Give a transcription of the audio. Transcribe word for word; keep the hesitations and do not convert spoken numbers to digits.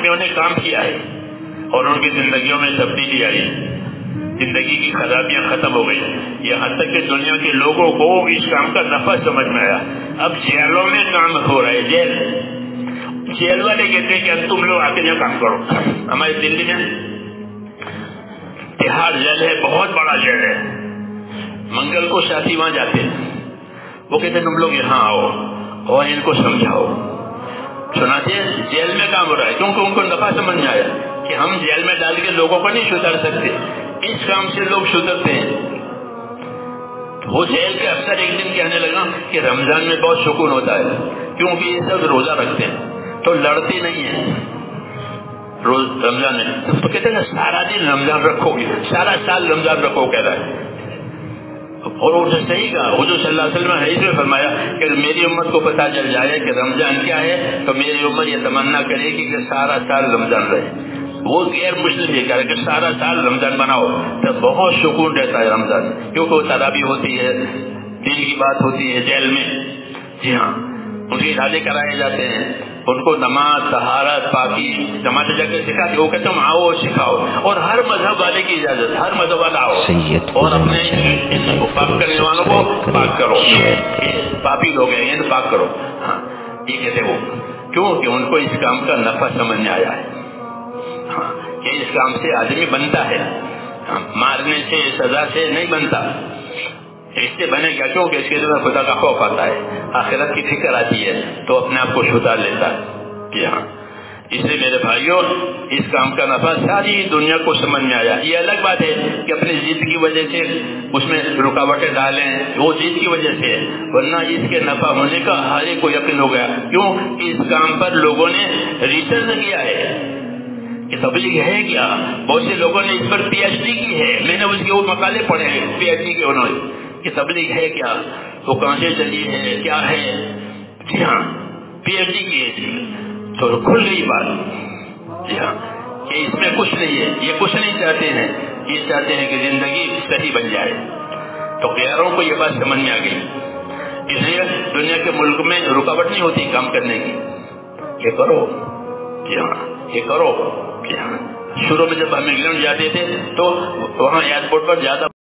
आदमियों ने काम किया है और उनकी जिंदगियों में तब्दीली आई, जिंदगी की खराबियां खत्म हो गई। यहाँ तक कि दुनिया के लोगों को इस काम का नफा समझ में आया। अब जेलों में काम हो रहा है, जेल जेल वाले कहते हैं कि अब तुम लोग आके यहाँ काम करो। हमारे दिल्ली में तिहाड़ जेल है, बहुत बड़ा जेल है। मंगल को साथी वहां जाते हैं, वो कहते तुम लोग यहाँ आओ और इनको समझाओ। सुनाते जेल में काम हो रहा है, क्योंकि उनको नफा समझ में आया कि हम जेल में डाल के लोगों को नहीं सुधार सकते, इस काम से लोग सुधरते हैं। वो जेल के अफसर एक दिन कहने लगा कि रमजान में बहुत सुकून होता है, क्योंकि ये सब रोजा रखते हैं तो लड़ते नहीं है रोज रमजान में। तो कहते हैं सारा दिन रमजान रखोगे, सारा साल रमजान रखो कह रहा है। और वो सही कहा, हुजूर सल्लल्लाहु अलैहि वसल्लम ने इसमें फरमाया कि मेरी उम्मत को पता चल जाए कि रमजान क्या है तो मेरी उम्मत ये तमन्ना करेगी कि सारा साल रमजान रहे। वो गैर मुस्लिम ये कह रहे कि सारा साल रमजान बनाओ, तो बहुत सुकून रहता है रमजान, क्योंकि वो तरावी होती है, दिन की बात होती है जेल में। जी हाँ, उनके इरादे कराए जाते हैं, उनको नमाज, तहारत, पाकी जमात जाकर सिखाते। वो कहते हैं आओ सिखाओ, और हर मजहब वाले की इजाजत, हर मजहब वाला आओ और अपने इनको पाक करने वालों को पाक करो। पापी लोग हैं ये तो पाक करो। हाँ, ये कहते वो क्योंकि उनको इस काम का नफा समझ में आया है। हाँ, ये इस काम से आदमी बनता है, हाँ, मारने से सजा से नहीं बनता। इससे बनेगा क्योंकि इसके अंदर खुदा का खौफ आता है, आखिरत की फिक्र आती है, तो अपने आप को सुधार लेता है कि हाँ। इसलिए मेरे भाइयों, इस काम का नफा सारी दुनिया को समझ में आया। ये अलग बात है कि अपनी जिद की वजह से उसमें रुकावटें डालें, वो जिद की वजह से, वरना इसके नफा होने का हर एक को यकीन हो गया। क्यों? इस काम पर लोगों ने रिसर्च किया है कि तबलीग है क्या। बहुत से लोगों ने इस पर पीएचडी की है, मैंने उसके वो मकाले पढ़े हैं पीएचडी के उन्होंने, कि तबलीग है क्या, वो कहां से चली है, क्या है। जी हाँ, पीएचडी की है, तो खुल गई बात। जी हाँ, कि इसमें कुछ नहीं है, ये कुछ नहीं चाहते हैं, ये चाहते हैं कि जिंदगी सही बन जाए। तो गैरों को ये बात समझ में आ गई, इसलिए दुनिया के मुल्क में रुकावट नहीं होती काम करने की। ये करो, जी हाँ, ये करो। जी हाँ, शुरू में जब हम इंग्लैंड जाते थे तो वहाँ एयरपोर्ट पर ज्यादा